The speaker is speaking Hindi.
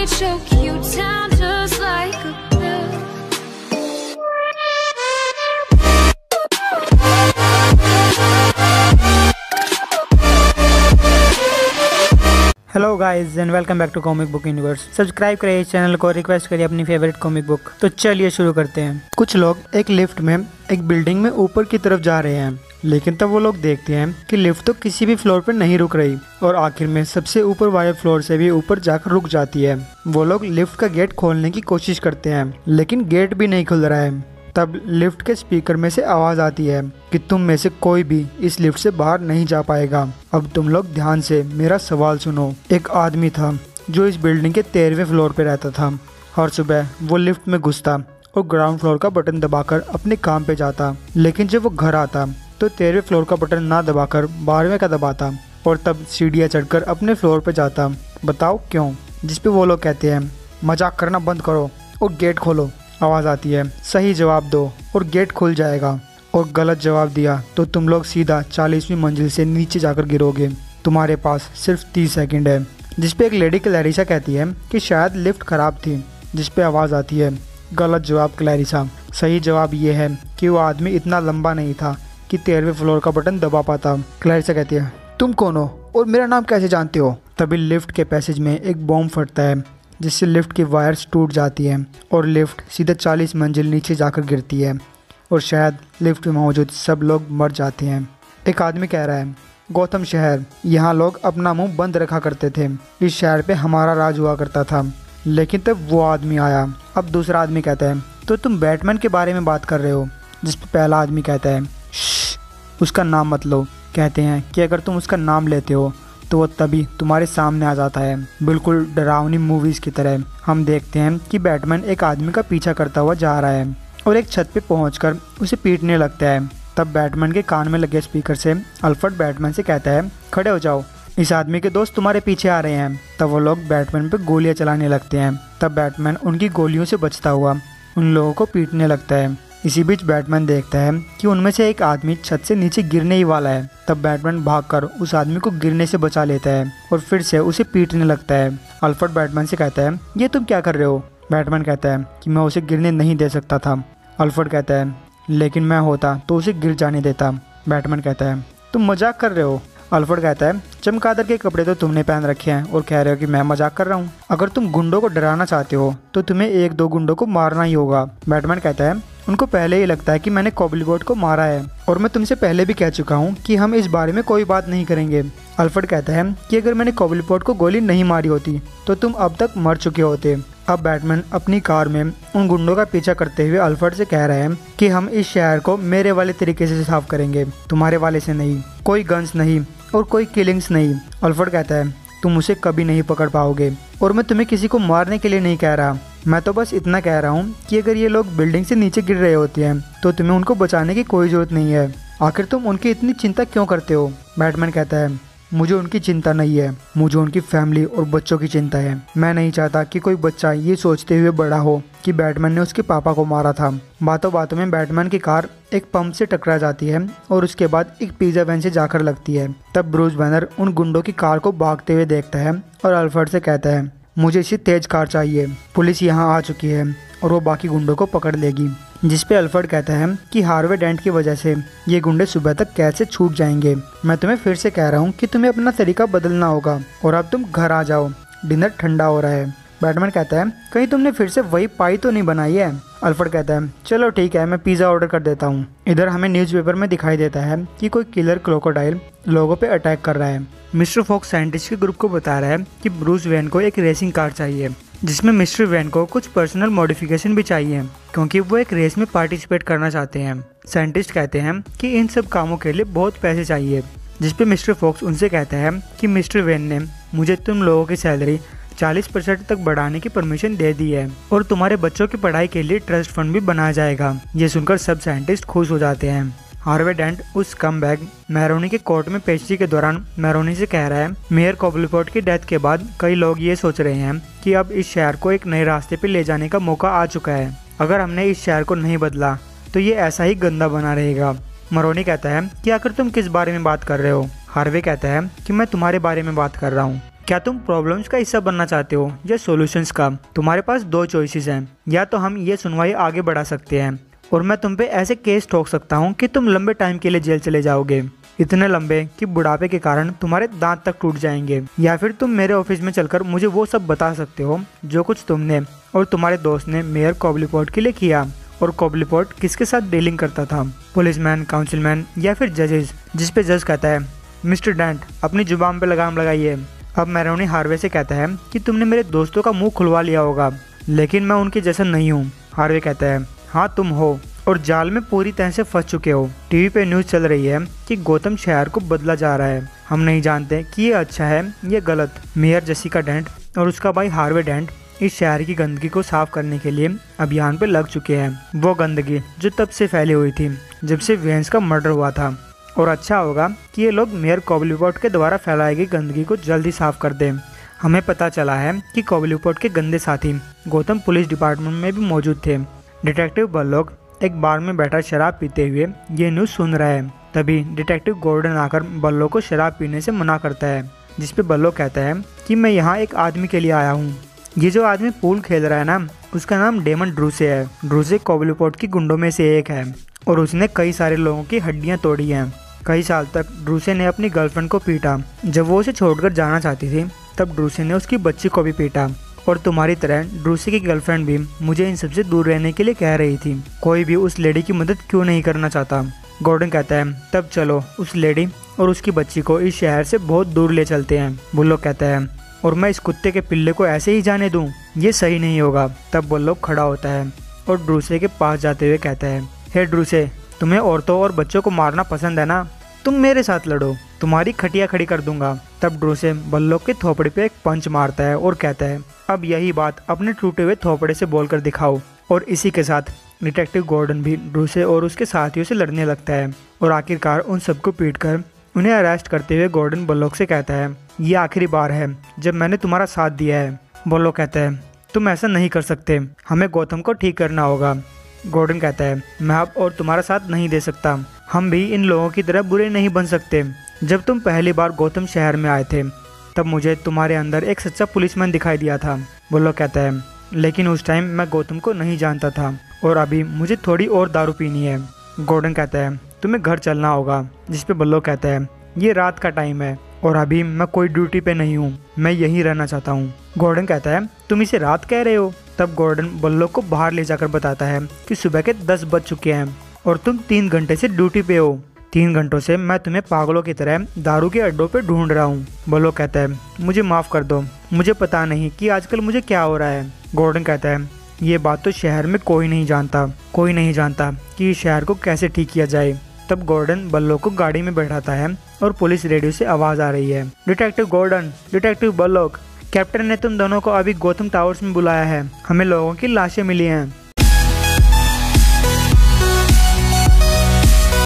choke you down just like a pill. Hello guys and welcome back to comic book universe. Subscribe करिए इस चैनल को, रिक्वेस्ट करिए अपनी फेवरेट कॉमिक बुक। तो चलिए शुरू करते हैं। कुछ लोग एक लिफ्ट में एक बिल्डिंग में ऊपर की तरफ जा रहे हैं, लेकिन तब वो लोग देखते हैं कि लिफ्ट तो किसी भी फ्लोर पर नहीं रुक रही और आखिर में सबसे ऊपर वाले फ्लोर से भी ऊपर जाकर रुक जाती है। वो लोग लिफ्ट का गेट खोलने की कोशिश करते हैं, लेकिन गेट भी नहीं खुल रहा है। तब लिफ्ट के स्पीकर में से आवाज आती है कि तुम में से कोई भी इस लिफ्ट से बाहर नहीं जा पाएगा। अब तुम लोग ध्यान से मेरा सवाल सुनो। एक आदमी था जो इस बिल्डिंग के 13वें फ्लोर पे रहता था। हर सुबह वो लिफ्ट में घुसता और ग्राउंड फ्लोर का बटन दबाकर अपने काम पे जाता, लेकिन जब वो घर आता तो 13वें फ्लोर का बटन ना दबाकर 12वें का दबाता और तब सीढ़ियाँ चढ़कर अपने फ्लोर पे जाता। बताओ क्यों? जिसपे वो लोग कहते हैं मजाक करना बंद करो और गेट खोलो। आवाज़ आती है सही जवाब दो और गेट खुल जाएगा, और गलत जवाब दिया तो तुम लोग सीधा 40वीं मंजिल से नीचे जाकर गिरोगे। तुम्हारे पास सिर्फ 30 सेकंड है। जिसपे एक लेडी क्लैरिसा कहती है कि शायद लिफ्ट खराब थी, जिसपे आवाज़ आती है गलत जवाब क्लैरिसा। सही जवाब ये है कि वो आदमी इतना लंबा नहीं था कि 13वें फ्लोर का बटन दबा पाता। क्लैरिसा कहती है तुम कौन हो और मेरा नाम कैसे जानते हो? तभी लिफ्ट के पैसेज में एक बॉम्ब फटता है, जिससे लिफ्ट की वायर्स टूट जाती हैं और लिफ्ट सीधे 40 मंजिल नीचे जाकर गिरती है और शायद लिफ्ट में मौजूद सब लोग मर जाते हैं। एक आदमी कह रहा है गौतम शहर, यहाँ लोग अपना मुंह बंद रखा करते थे। इस शहर पे हमारा राज हुआ करता था, लेकिन तब वो आदमी आया। अब दूसरा आदमी कहता है तो तुम बैटमैन के बारे में बात कर रहे हो? जिस पे पहला आदमी कहता है उसका नाम मत लो। कहते हैं कि अगर तुम उसका नाम लेते हो तो वो तभी तुम्हारे सामने आ जाता है। बिल्कुल डरावनी मूवीज की तरह हम देखते हैं कि बैटमैन एक आदमी का पीछा करता हुआ जा रहा है और एक छत पे पहुंचकर उसे पीटने लगता है। तब बैटमैन के कान में लगे स्पीकर से अल्फ्रेड बैटमैन से कहता है खड़े हो जाओ, इस आदमी के दोस्त तुम्हारे पीछे आ रहे हैं। तब वो लोग बैटमैन पे गोलियां चलाने लगते हैं। तब बैटमैन उनकी गोलियों से बचता हुआ उन लोगों को पीटने लगता है। इसी बीच बैटमैन देखता है कि उनमें से एक आदमी छत से नीचे गिरने ही वाला है। तब बैटमैन भागकर उस आदमी को गिरने से बचा लेता है और फिर से उसे पीटने लगता है। अल्फ्रेड बैटमैन से कहता है ये तुम क्या कर रहे हो? बैटमैन कहता है कि मैं उसे गिरने नहीं दे सकता था। अल्फ्रेड कहता है लेकिन मैं होता तो उसे गिर जाने देता। बैटमैन कहता है तुम मजाक कर रहे हो? अल्फ्रेड कहता है चमगादड़ के कपड़े तो तुमने पहन रखे हैं और कह रहे हो कि मैं मजाक कर रहा हूँ। अगर तुम गुंडों को डराना चाहते हो तो तुम्हें 1-2 गुंडों को मारना ही होगा। बैटमैन कहता है उनको पहले ही लगता है कि मैंने कॉबलीबोट को मारा है और मैं तुमसे पहले भी कह चुका हूँ कि हम इस बारे में कोई बात नहीं करेंगे। अल्फ्रेड कहता है कि अगर मैंने कॉबलीबोट को गोली नहीं मारी होती तो तुम अब तक मर चुके होते। अब बैटमैन अपनी कार में उन गुंडों का पीछा करते हुए अल्फ्रेड से कह रहे हैं कि हम इस शहर को मेरे वाले तरीके से साफ करेंगे, तुम्हारे वाले से नहीं। कोई गन्स नहीं और कोई किलिंग्स नहीं। अल्फ्रेड कहता है तुम उसे कभी नहीं पकड़ पाओगे और मैं तुम्हें किसी को मारने के लिए नहीं कह रहा। मैं तो बस इतना कह रहा हूँ कि अगर ये लोग बिल्डिंग से नीचे गिर रहे होते हैं तो तुम्हें उनको बचाने की कोई जरूरत नहीं है। आखिर तुम उनकी इतनी चिंता क्यों करते हो? बैटमैन कहता है मुझे उनकी चिंता नहीं है, मुझे उनकी फैमिली और बच्चों की चिंता है। मैं नहीं चाहता कि कोई बच्चा ये सोचते हुए बड़ा हो कि बैटमैन ने उसके पापा को मारा था। बातों बातों में बैटमैन की कार एक पंप से टकरा जाती है और उसके बाद एक पिज्जा वैन से जाकर लगती है। तब ब्रूस बैनर उन गुंडों की कार को भागते हुए देखता है और अल्फ्रेड से कहता है मुझे इसी तेज कार चाहिए, पुलिस यहाँ आ चुकी है और वो बाकी गुंडों को पकड़ लेगी। जिस पे अल्फ्रेड कहता है कि हार्वे डेंट की वजह से ये गुंडे सुबह तक कैद से छूट जाएंगे। मैं तुम्हें फिर से कह रहा हूँ कि तुम्हें अपना तरीका बदलना होगा और अब तुम घर आ जाओ, डिनर ठंडा हो रहा है। बैटमैन कहता है कहीं तुमने फिर से वही पाई तो नहीं बनाई है? अल्फ्रेड कहता है चलो ठीक है, मैं पिज़्ज़ा ऑर्डर कर देता हूँ। इधर हमें न्यूज़पेपर में दिखाई देता है कि कोई किलर क्रोकोडाइल लोगों पे अटैक कर रहा है। मिस्टर फॉक्स साइंटिस्ट के ग्रुप को बता रहा है कि ब्रूस वेन को एक रेसिंग कार चाहिए, जिसमें मिस्टर वेन को कुछ पर्सनल मॉडिफिकेशन भी चाहिए क्योंकि वो एक रेस में पार्टिसिपेट करना चाहते हैं। साइंटिस्ट कहते हैं कि इन सब कामों के लिए बहुत पैसे चाहिए। जिस पे मिस्टर फॉक्स उनसे कहता है कि मिस्टर वेन ने मुझे तुम लोगों की सैलरी 40% तक बढ़ाने की परमिशन दे दी है और तुम्हारे बच्चों की पढ़ाई के लिए ट्रस्ट फंड भी बनाया जाएगा। ये सुनकर सब साइंटिस्ट खुश हो जाते हैं। हार्वे डेंट उस स्कमबैग मैरोनी के कोर्ट में पेशी के दौरान मैरोनी से कह रहा है मेयर कॉबलीपोर्ट की डेथ के बाद कई लोग ये सोच रहे हैं कि अब इस शहर को एक नए रास्ते पे ले जाने का मौका आ चुका है। अगर हमने इस शहर को नहीं बदला तो ये ऐसा ही गंदा बना रहेगा। मैरोनी कहता है कि आखिर तुम किस बारे में बात कर रहे हो? हार्वे कहता है कि मैं तुम्हारे बारे में बात कर रहा हूँ। क्या तुम प्रॉब्लम्स का हिस्सा बनना चाहते हो या सॉल्यूशंस का? तुम्हारे पास दो चॉइसेस हैं, या तो हम ये सुनवाई आगे बढ़ा सकते हैं और मैं तुम पे ऐसे केस ठोक सकता हूँ कि तुम लंबे टाइम के लिए जेल चले जाओगे, इतने लंबे कि बुढ़ापे के कारण तुम्हारे दांत तक टूट जाएंगे। या फिर तुम मेरे ऑफिस में चलकर मुझे वो सब बता सकते हो जो कुछ तुमने और तुम्हारे दोस्त ने मेयर कॉबलीपोर्ट के लिए किया। और कॉबलीपोर्ट किसके साथ डीलिंग करता था? पुलिसमैन, काउंसिलमैन या फिर जजेस, जिस पे जज कहता है मिस्टर डेंट अपनी जुबान पे लगाम लगाइए। अब मैरोनी हार्वे से कहता है कि तुमने मेरे दोस्तों का मुंह खुलवा लिया होगा, लेकिन मैं उनके जैसा नहीं हूँ। हार्वे कहता है हाँ तुम हो, और जाल में पूरी तरह से फंस चुके हो। टीवी पे न्यूज़ चल रही है कि गौतम शहर को बदला जा रहा है। हम नहीं जानते कि ये अच्छा है या गलत। मेयर जेसिका डेंट और उसका भाई हार्वे डेंट इस शहर की गंदगी को साफ करने के लिए अभियान पे लग चुके हैं। वो गंदगी जो तब से फैली हुई थी जब से वेंस का मर्डर हुआ था। और अच्छा होगा कि ये लोग मेयर कॉबलीपोर्ट के द्वारा फैलाई गई गंदगी को जल्दी साफ कर दें। हमें पता चला है कि कॉबलीपोर्ट के गंदे साथी गौतम पुलिस डिपार्टमेंट में भी मौजूद थे। डिटेक्टिव बल्लोक एक बार में बैठा शराब पीते हुए ये न्यूज़ सुन रहा है। तभी डिटेक्टिव गॉर्डन आकर बल्लो को शराब पीने से मना करता है, जिसपे बल्लो कहता है कि मैं यहाँ एक आदमी के लिए आया हूँ। ये जो आदमी पूल खेल रहा है ना, उसका नाम डेमन ड्रूसे है। ड्रूसे कॉबलीपोर्ट की गुंडों में से एक है और उसने कई सारे लोगों की हड्डियाँ तोड़ी हैं। कई साल तक ड्रूसे ने अपनी गर्लफ्रेंड को पीटा। जब वो उसे छोड़कर जाना चाहती थी तब ड्रूसे ने उसकी बच्ची को भी पीटा। और तुम्हारी तरह ड्रूसे की गर्लफ्रेंड भी मुझे इन सबसे दूर रहने के लिए कह रही थी। कोई भी उस लेडी की मदद क्यों नहीं करना चाहता? गॉर्डन कहता है तब चलो उस लेडी और उसकी बच्ची को इस शहर से बहुत दूर ले चलते हैं। बुल्लोक कहता है और मैं इस कुत्ते के पिल्ले को ऐसे ही जाने दूं? ये सही नहीं होगा। तब बुल्लोक खड़ा होता है और ड्रूसे के पास जाते हुए कहता है हे ड्रूसे, तुम्हें औरतों और बच्चों को मारना पसंद है ना? तुम मेरे साथ लड़ो, तुम्हारी खटिया खड़ी कर दूंगा। तब ड्रूसे बल्लोक के थोपड़े पे एक पंच मारता है और कहता है अब यही बात अपने टूटे हुए थोपड़े से बोलकर दिखाओ। और इसी के साथ डिटेक्टिव गॉर्डन भी ड्रूसे और उसके साथियों से लड़ने लगता है और आखिरकार उन सबको पीटकर उन्हें अरेस्ट करते हुए गॉर्डन बल्लोक से कहता है ये आखिरी बार है जब मैंने तुम्हारा साथ दिया है। बल्लोक कहता है तुम ऐसा नहीं कर सकते, हमें गौतम को ठीक करना होगा। गॉर्डन कहता है मैं अब और तुम्हारा साथ नहीं दे सकता, हम भी इन लोगों की तरह बुरे नहीं बन सकते। जब तुम पहली बार गौतम शहर में आए थे तब मुझे तुम्हारे अंदर एक सच्चा पुलिसमैन दिखाई दिया था। बल्लोक कहता है लेकिन उस टाइम मैं गौतम को नहीं जानता था और अभी मुझे थोड़ी और दारू पीनी है। गॉर्डन कहता है तुम्हें घर चलना होगा, जिस पे बल्लोक कहता है ये रात का टाइम है और अभी मैं कोई ड्यूटी पे नहीं हूँ, मैं यहीं रहना चाहता हूँ। गॉर्डन कहता है तुम इसे रात कह रहे हो? तब गॉर्डन बल्लोक को बाहर ले जाकर बताता है कि सुबह के 10 बज चुके हैं और तुम 3 घंटे से ड्यूटी पे हो। 3 घंटों से मैं तुम्हें पागलों की तरह दारू के अड्डों पे ढूंढ रहा हूँ। बल्लोक कहता है मुझे माफ़ कर दो, मुझे पता नहीं कि आजकल मुझे क्या हो रहा है। गॉर्डन कहता है ये बात तो शहर में कोई नहीं जानता कि इस शहर को कैसे ठीक किया जाए। तब गॉर्डन बल्लोक को गाड़ी में बैठाता है और पुलिस रेडियो से आवाज़ आ रही है detective Gordon, detective Bullock, captain ने तुम दोनों को अभी गौतम टावर्स में बुलाया है, हमें लोगों की लाशें मिली हैं।